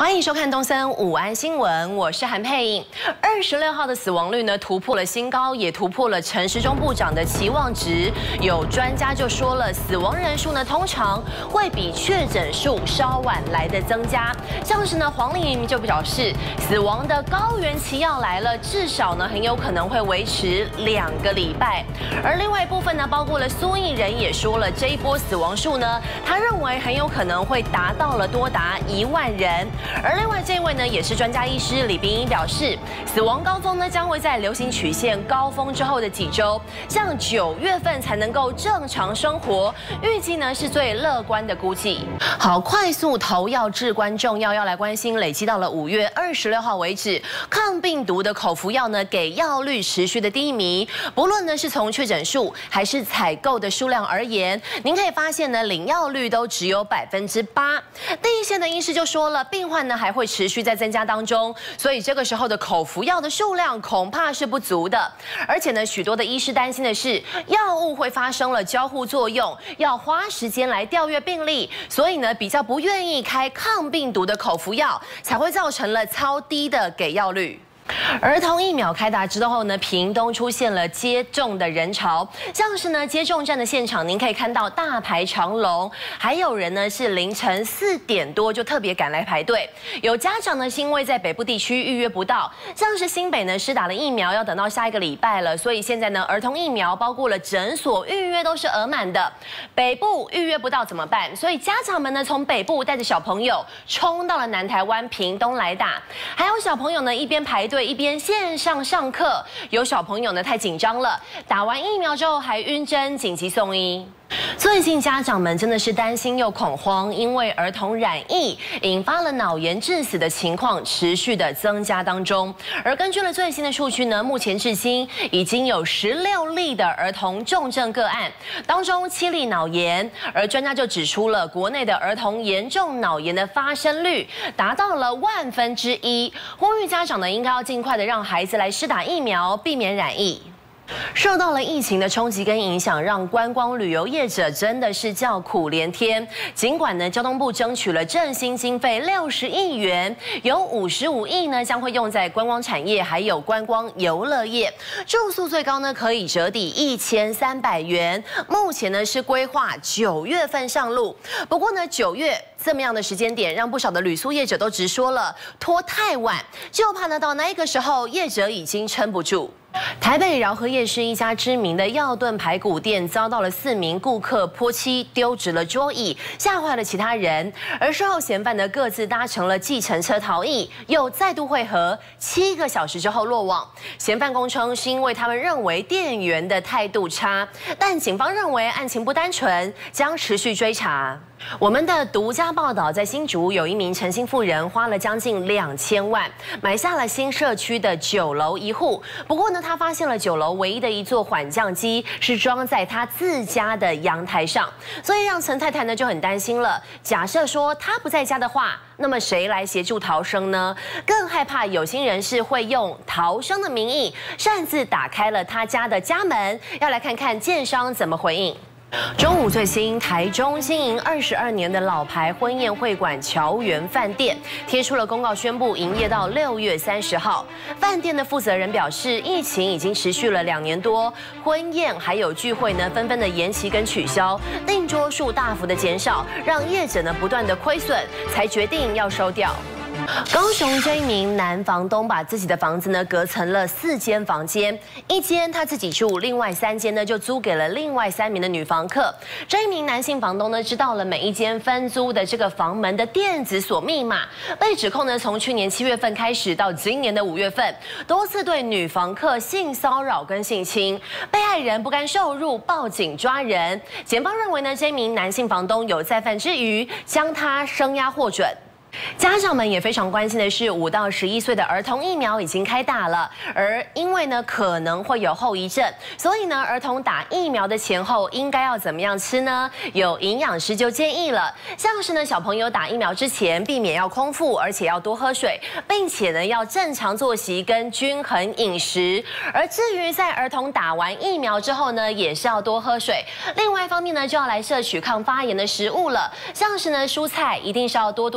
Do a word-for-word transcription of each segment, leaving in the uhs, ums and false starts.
欢迎收看东森午安新闻，我是韩佩颖。二十六号的死亡率呢突破了新高，也突破了陈时中部长的期望值。有专家就说了，死亡人数呢通常会比确诊数稍晚来的增加。像是呢黄丽莹就表示，死亡的高原期要来了，至少呢很有可能会维持两个礼拜。而另外一部分呢，包括了苏艺人也说了，这一波死亡数呢，他认为很有可能会达到了多达一万人。 而另外这位呢，也是专家医师李冰英表示，死亡高峰呢将会在流行曲线高峰之后的几周，像九月份才能够正常生活，预计呢是最乐观的估计。好，快速投药至关重要，要来关心累积到了五月二十六号为止，抗病毒的口服药呢给药率持续的低迷，不论呢是从确诊数还是采购的数量而言，您可以发现呢领药率都只有百分之八。第一线的医师就说了，病患呢 还会持续在增加当中，所以这个时候的口服药的数量恐怕是不足的。而且呢，许多的医师担心的是，药物会发生了交互作用，要花时间来调阅病例，所以呢，比较不愿意开抗病毒的口服药，才会造成了超低的给药率。 儿童疫苗开打之后呢，屏东出现了接种的人潮，像是呢接种站的现场，您可以看到大排长龙，还有人呢是凌晨四点多就特别赶来排队。有家长呢是因为在北部地区预约不到，像是新北呢施打了疫苗要等到下一个礼拜了，所以现在呢儿童疫苗包括了诊所预约都是额满的，北部预约不到怎么办？所以家长们呢从北部带着小朋友冲到了南台湾屏东来打，还有小朋友呢一边排队 一边线上上课，有小朋友呢太紧张了，打完疫苗之后还晕针，紧急送医。 最近家长们真的是担心又恐慌，因为儿童染疫引发了脑炎致死的情况持续的增加当中。而根据了最新的数据呢，目前至今已经有十六例的儿童重症个案，当中七例脑炎。而专家就指出了，国内的儿童严重脑炎的发生率达到了万分之一，呼吁家长呢应该要尽快的让孩子来施打疫苗，避免染疫。 受到了疫情的冲击跟影响，让观光旅游业者真的是叫苦连天。尽管呢，交通部争取了振兴经费六十亿元，有五十五亿呢将会用在观光产业，还有观光游乐业。住宿最高呢可以折抵一千三百元。目前呢是规划九月份上路，不过呢九月 这么样的时间点，让不少的旅宿业者都直说了，拖太晚，就怕呢到那个时候，业者已经撑不住。 台北饶河夜市一家知名的药炖排骨店遭到了四名顾客泼漆，丢掷了桌椅，吓坏了其他人。而事后嫌犯呢各自搭乘了计程车逃逸，又再度会合，七个小时之后落网。嫌犯供称是因为他们认为店员的态度差，但警方认为案情不单纯，将持续追查。 我们的独家报道，在新竹有一名陈姓妇人花了将近两千万买下了新社区的九楼一户。不过呢，他发现了九楼唯一的一座缓降机是装在他自家的阳台上，所以让陈太太呢就很担心了。假设说他不在家的话，那么谁来协助逃生呢？更害怕有心人士会用逃生的名义擅自打开了他家的家门。要来看看建商怎么回应。 中午最新，台中经营二十二年的老牌婚宴会馆侨园饭店贴出了公告，宣布营业到六月三十号。饭店的负责人表示，疫情已经持续了两年多，婚宴还有聚会呢纷纷的延期跟取消，订桌数大幅的减少，让业者呢不断的亏损，才决定要收掉。 高雄这一名男房东把自己的房子呢隔成了四间房间，一间他自己住，另外三间呢就租给了另外三名的女房客。这一名男性房东呢知道了每一间分租的这个房门的电子锁密码，被指控呢从去年七月份开始到今年的五月份，多次对女房客性骚扰跟性侵，被害人不甘受辱，报警抓人。检方认为呢这名男性房东有再犯之余，将他声押获准。 家长们也非常关心的是，五到十一岁的儿童疫苗已经开打了，而因为呢可能会有后遗症，所以呢儿童打疫苗的前后应该要怎么样吃呢？有营养师就建议了，像是呢小朋友打疫苗之前避免要空腹，而且要多喝水，并且呢要正常作息跟均衡饮食。而至于在儿童打完疫苗之后呢，也是要多喝水。另外一方面呢，就要来摄取抗发炎的食物了，像是呢蔬菜一定是要多多的来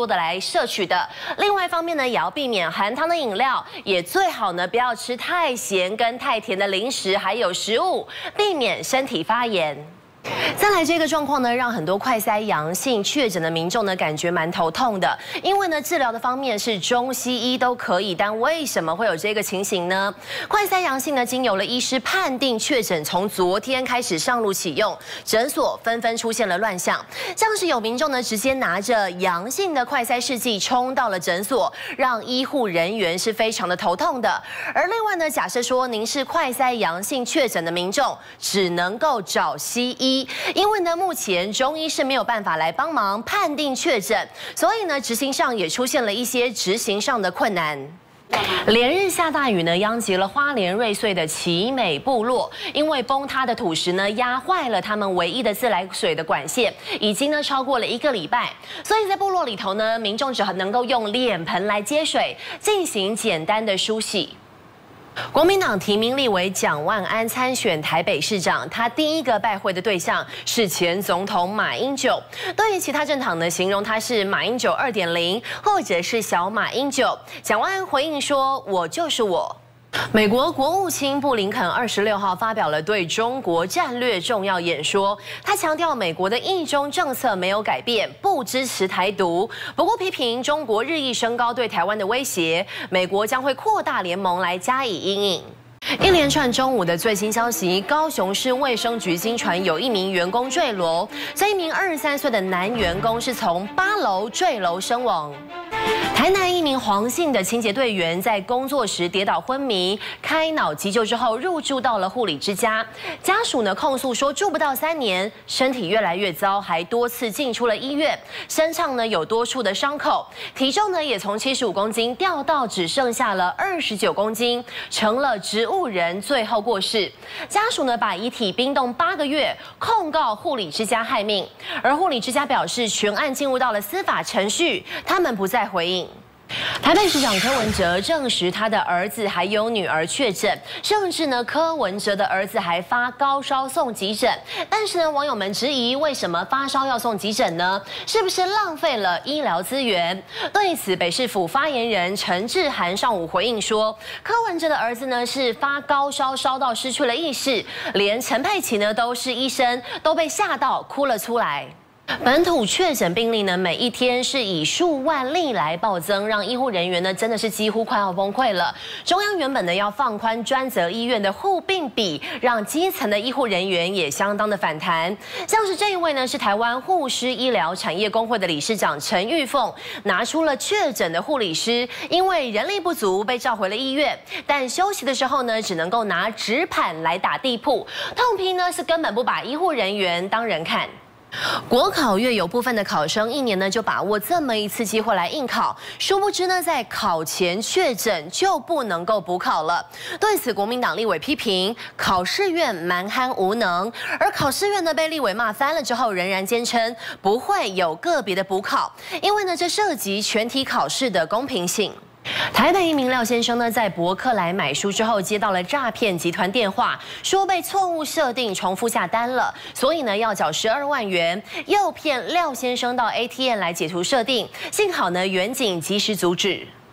摄取的。另外一方面呢，也要避免含糖的饮料，也最好呢不要吃太咸跟太甜的零食还有食物，避免身体发炎。 再来这个状况呢，让很多快筛阳性确诊的民众呢，感觉蛮头痛的。因为呢，治疗的方面是中西医都可以，但为什么会有这个情形呢？快筛阳性呢，经由了医师判定确诊，从昨天开始上路启用，诊所纷纷出现了乱象，像是有民众呢直接拿着阳性的快筛试剂冲到了诊所，让医护人员是非常的头痛的。而另外呢，假设说您是快筛阳性确诊的民众，只能够找西医。 因为呢，目前中医是没有办法来帮忙判定确诊，所以呢，执行上也出现了一些执行上的困难。 连日下大雨呢，殃及了花莲瑞穗的奇美部落，因为崩塌的土石呢压坏了他们唯一的自来水的管线，已经呢超过了一个礼拜，所以在部落里头呢，民众只能够用脸盆来接水，进行简单的梳洗。 国民党提名立委蒋万安参选台北市长，他第一个拜会的对象是前总统马英九。对于其他政党呢，形容他是马英九 二点零， 或者是小马英九。蒋万安回应说：“我就是我。” 美国国务卿布林肯二十六号发表了对中国战略重要演说，他强调美国的一中政策没有改变，不支持台独。不过批评中国日益升高对台湾的威胁，美国将会扩大联盟来加以因应。 一连串中午的最新消息，高雄市卫生局经传有一名员工坠楼，这一名二十三岁的男员工是从八楼坠楼身亡。 台南一名黄姓的清洁队员在工作时跌倒昏迷，开脑急救之后入住到了护理之家。家属呢控诉说住不到三年，身体越来越糟，还多次进出了医院，身上呢有多处的伤口，体重呢也从七十五公斤掉到只剩下了二十九公斤，成了植物人，最后过世。家属呢把遗体冰冻八个月，控告护理之家害命，而护理之家表示全案进入到了司法程序，他们不再回应。 台北市长柯文哲证实他的儿子还有女儿确诊，甚至呢柯文哲的儿子还发高烧送急诊。但是呢，网友们质疑为什么发烧要送急诊呢？是不是浪费了医疗资源？对此，北市府发言人陈志涵上午回应说，柯文哲的儿子呢是发高烧烧到失去了意识，连陈佩琪呢都是医生，都被吓到哭了出来。 本土确诊病例呢，每一天是以数万例来暴增，让医护人员呢真的是几乎快要崩溃了。中央原本呢要放宽专责医院的护病比，让基层的医护人员也相当的反弹。像是这一位呢是台湾护师医疗产业工会的理事长陈玉凤，拿出了确诊的护理师因为人力不足被召回了医院，但休息的时候呢只能够拿纸板来打地铺，痛批呢是根本不把医护人员当人看。 国考月有部分的考生一年呢就把握这么一次机会来应考，殊不知呢在考前确诊就不能够补考了。对此，国民党立委批评考试院蛮憨无能，而考试院呢被立委骂翻了之后，仍然坚称不会有个别的补考，因为呢这涉及全体考试的公平性。 台北一名廖先生呢，在博客来买书之后，接到了诈骗集团电话，说被错误设定重复下单了，所以呢要缴十二万元，诱骗廖先生到 A T M 来解除设定。幸好呢，远警及时阻止。